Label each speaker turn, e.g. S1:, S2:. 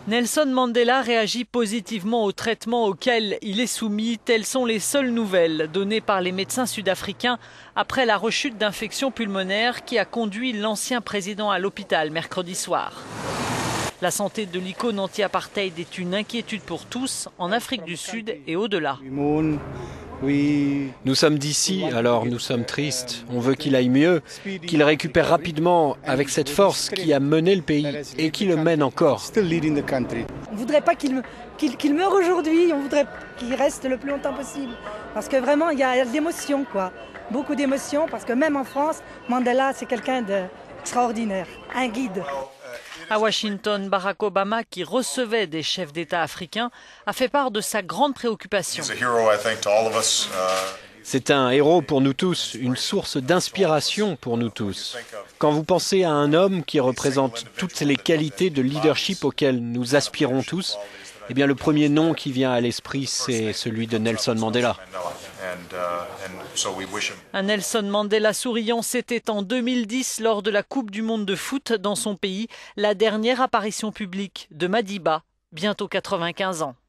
S1: Nelson Mandela réagit positivement au traitement auquel il est soumis. Telles sont les seules nouvelles données par les médecins sud-africains après la rechute d'infection pulmonaire qui a conduit l'ancien président à l'hôpital mercredi soir. La santé de l'icône anti-apartheid est une inquiétude pour tous en Afrique du Sud et au-delà.
S2: Nous sommes d'ici, alors nous sommes tristes. On veut qu'il aille mieux, qu'il récupère rapidement avec cette force qui a mené le pays et qui le mène encore.
S3: On ne voudrait pas qu'il meure aujourd'hui, on voudrait qu'il reste le plus longtemps possible. Parce que vraiment, il y a d'émotions, quoi. Beaucoup d'émotions, parce que même en France, Mandela, c'est quelqu'un d'extraordinaire, un guide.
S1: À Washington, Barack Obama, qui recevait des chefs d'État africains, a fait part de sa grande préoccupation.
S2: C'est un héros pour nous tous, une source d'inspiration pour nous tous. Quand vous pensez à un homme qui représente toutes les qualités de leadership auxquelles nous aspirons tous, eh bien le premier nom qui vient à l'esprit, c'est celui de Nelson Mandela.
S1: Un Nelson Mandela souriant, c'était en 2010 lors de la Coupe du monde de foot dans son pays, la dernière apparition publique de Madiba, bientôt 95 ans.